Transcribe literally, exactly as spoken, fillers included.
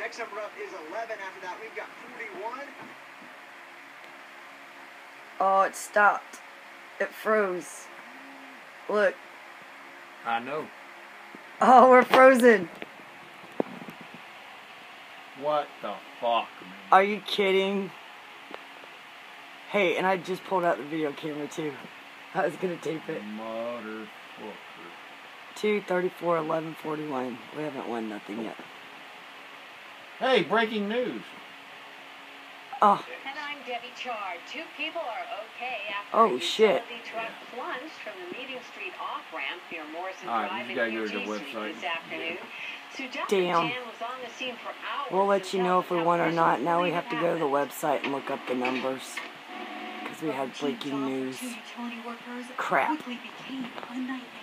Next number up is eleven. After that, we've got forty-one. Oh, it stopped. It froze. Look. I know. Oh, we're frozen. What the fuck, man? Are you kidding? Hey, and I just pulled out the video camera too. I was gonna tape it. Motherfucker. two, thirty-four, eleven, forty-one. We haven't won nothing yet. Hey, breaking news. Oh. And I'm Debbie Chard. Two people are okay after Oh, a shit. utility truck plunged from the Meeting Street off-ramp near Morrison All right, Drive you gotta in go to the Eugene Street website. this afternoon. Sujata Damn. Jan was on the scene for hours. We'll let you know if we and won or tells not. officials Now we believe have it to go to the happened. website and look up the numbers. Because we had breaking news. Two utility workers Crap. quickly became a nightmare.